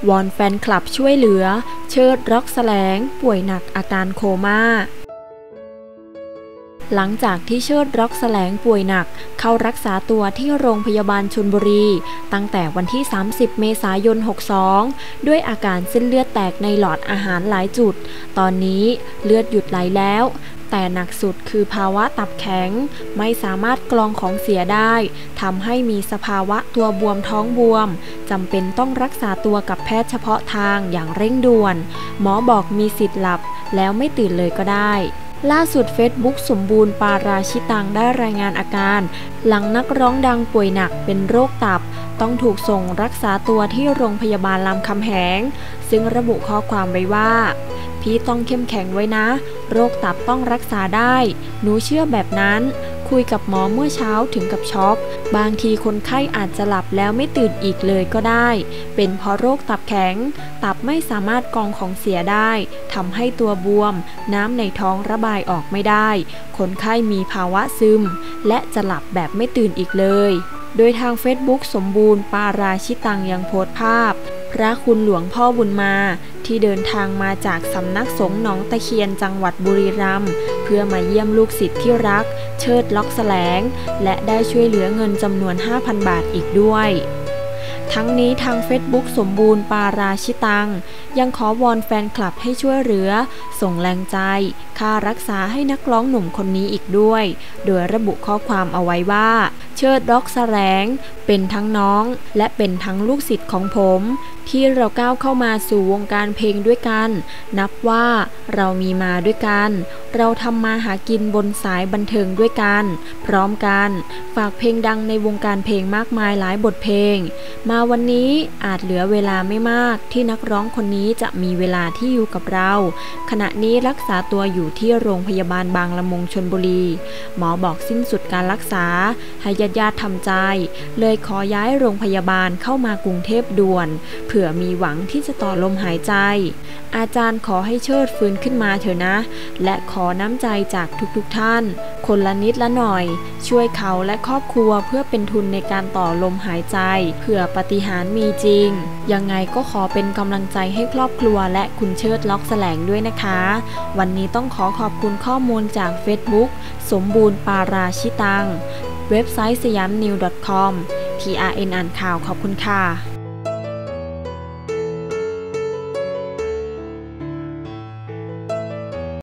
วอนแฟนคลับช่วยเหลือเชิดร็อกแสลงป่วยหนักอาการโคม่าหลังจากที่เชิดร็อกแสลงป่วยหนักเข้ารักษาตัวที่โรงพยาบาลชลบุรีตั้งแต่วันที่30 เมษายน 62ด้วยอาการเส้นเลือดแตกในหลอดอาหารหลายจุดตอนนี้เลือดหยุดไหลแล้วแต่หนักสุดคือภาวะตับแข็งไม่สามารถกรองของเสียได้ทำให้มีสภาวะตัวบวมท้องบวมจำเป็นต้องรักษาตัวกับแพทย์เฉพาะทางอย่างเร่งด่วนหมอบอกมีสิทธิ์หลับแล้วไม่ตื่นเลยก็ได้ล่าสุดเฟซบุ๊กสมบูรณ์ปาราชิตังได้รายงานอาการหลังนักร้องดังป่วยหนักเป็นโรคตับต้องถูกส่งรักษาตัวที่โรงพยาบาลรามคำแหงซึ่งระบุข้อความไว้ว่าพี่ต้องเข้มแข็งไว้นะโรคตับต้องรักษาได้หนูเชื่อแบบนั้นคุยกับหมอเมื่อเช้าถึงกับช็อกบางทีคนไข้อาจจะหลับแล้วไม่ตื่นอีกเลยก็ได้เป็นเพราะโรคตับแข็งตับไม่สามารถกรองของเสียได้ทำให้ตัวบวมน้ำในท้องระบายออกไม่ได้คนไข้มีภาวะซึมและจะหลับแบบไม่ตื่นอีกเลยโดยทางเฟซบุ๊กสมบูรณ์ปาราชิตังยังโพสต์ภาพพระคุณหลวงพ่อบุญมาที่เดินทางมาจากสำนักสงฆ์หนองตะเคียนจังหวัดบุรีรัมย์เพื่อมาเยี่ยมลูกศิษย์ที่รักเชิดล็อกแสลงและได้ช่วยเหลือเงินจำนวน 5,000 บาทอีกด้วยทั้งนี้ทางเฟซบุ๊กสมบูรณ์ปาราชิตังยังขอวอนแฟนคลับให้ช่วยเหลือส่งแรงใจค่ารักษาให้นักร้องหนุ่มคนนี้อีกด้วยโดยระบุข้อความเอาไว้ว่าเชิดร็อกแสลงเป็นทั้งน้องและเป็นทั้งลูกศิษย์ของผมที่เราก้าวเข้ามาสู่วงการเพลงด้วยกันนับว่าเรามีมาด้วยกันเราทำมาหากินบนสายบันเทิงด้วยกันพร้อมกันฝากเพลงดังในวงการเพลงมากมายหลายบทเพลงมาวันนี้อาจเหลือเวลาไม่มากที่นักร้องคนนี้จะมีเวลาที่อยู่กับเราขณะนี้รักษาตัวอยู่ที่โรงพยาบาลบางละมุงชลบุรีหมอบอกสิ้นสุดการรักษาให้ญาติๆทำใจเลยขอย้ายโรงพยาบาลเข้ามากรุงเทพด่วนเผื่อมีหวังที่จะต่อลมหายใจอาจารย์ขอให้เชิดฟื้นขึ้นมาเถอะนะและขอน้ำใจจากทุกท่านคนละนิดละหน่อยช่วยเขาและครอบครัวเพื่อเป็นทุนในการต่อลมหายใจเผื่อปาฏิหาริย์มีจริงยังไงก็ขอเป็นกำลังใจให้ครอบครัวและคุณเชิดล็อกแสลงด้วยนะคะวันนี้ต้องขอบคุณข้อมูลจาก Facebook สมบูรณ์ปาราชิตังเว็บไซต์สยามนิว .com TRN อ่านข่าวขอบคุณค่ะ